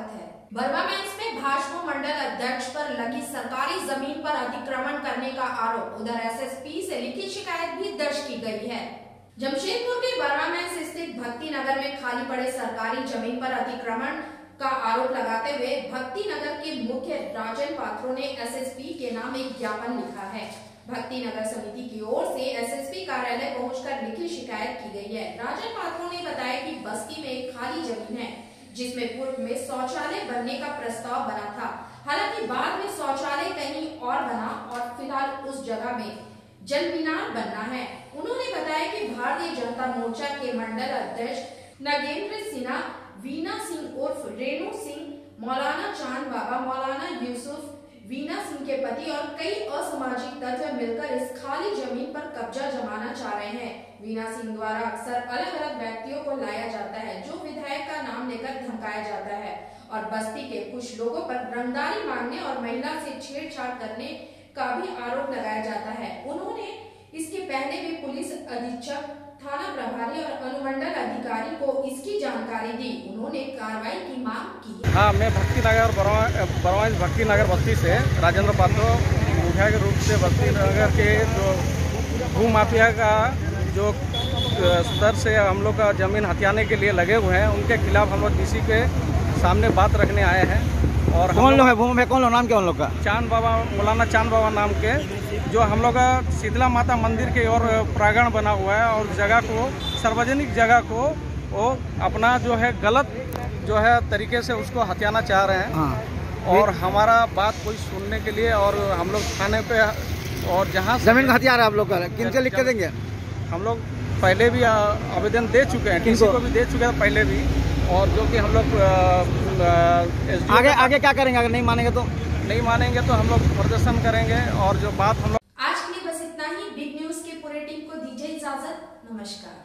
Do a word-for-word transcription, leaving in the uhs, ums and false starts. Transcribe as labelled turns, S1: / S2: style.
S1: स्वागत है। बरवा में भाजपा मंडल अध्यक्ष पर लगी सरकारी जमीन पर अतिक्रमण करने का आरोप, उधर एसएसपी से लिखित शिकायत भी दर्ज की गई है। जमशेदपुर के बरवा में स्थित भक्ति नगर में खाली पड़े सरकारी जमीन पर अतिक्रमण का आरोप लगाते हुए भक्ति नगर के मुख्य राजन पात्रों ने एसएसपी के नाम एक ज्ञापन लिखा है। भक्ति नगर समिति की ओर से एसएसपी कार्यालय पहुंचकर लिखित शिकायत की गई है। राजन पात्रों ने बताया कि बस्ती में एक खाली जमीन है जिसमें पूर्व में शौचालय बनने का प्रस्ताव बना था। हालांकि बाद में शौचालय कहीं और बना और फिलहाल उस जगह में जल मीनार बनना है। उन्होंने बताया कि भारतीय जनता मोर्चा के मंडल अध्यक्ष नागेंद्र सिन्हा, वीना सिंह उर्फ रेणु सिंह, मौलाना चांद बाबा, मौलाना यूसुफ, वीना सिंह के पति और कई असामाजिक तत्व मिलकर इस खाली जमीन पर कब्जा जमाना चाह रहे हैं। वीना सिंह द्वारा अक्सर अलग अलग व्यक्तियों को लाया जाता है जो विधायक का नाम लेकर धमकाया जाता है और बस्ती के कुछ लोगों पर रंगदारी मांगने और महिला से छेड़छाड़ करने का भी आरोप लगाया जाता है। उन्होंने इसके पहले भी पुलिस अधीक्षक, थाना प्रभारी और अनुमंडल अधिकारी को इसकी जानकारी दी। उन्होंने कार्रवाई की मांग की।
S2: हाँ, मैं भक्ति नगर बरवा भक्ति नगर बस्ती से राजेंद्र पात्रो मुखिया के रूप से भक्ति नगर के जो भू माफिया का जो स्तर से हम लोग का जमीन हथियाने के लिए लगे हुए हैं, उनके खिलाफ हम लोग डीसी के सामने बात रखने आए हैं। और
S3: कौन लोग है भूमि में, कौन लोग, नाम क्या उन लोग का?
S2: चांद बाबा, मौलाना चांद बाबा नाम के, जो हम लोग का शीतला माता मंदिर के और प्रांगण बना हुआ है और जगह को, सार्वजनिक जगह को वो अपना जो है गलत जो है तरीके से उसको हथियाना चाह रहे हैं।
S3: हाँ।
S2: और हमारा बात कोई सुनने के लिए और हम लोग थाने पे और जहाँ
S3: जमीन का हथियार है आप लोग का, किनके लिख के देंगे?
S2: हम लोग पहले भी आवेदन दे चुके हैं, किसी को भी दे चुके हैं पहले भी, और जो कि हम लोग
S3: आगे आगे क्या करेंगे अगर नहीं मानेंगे तो?
S2: नहीं मानेंगे तो हम लोग प्रदर्शन करेंगे। और जो बात हम लोग
S1: आज के लिए बस इतना ही। बिग न्यूज के पूरे टीम को दीजिए इजाजत। नमस्कार।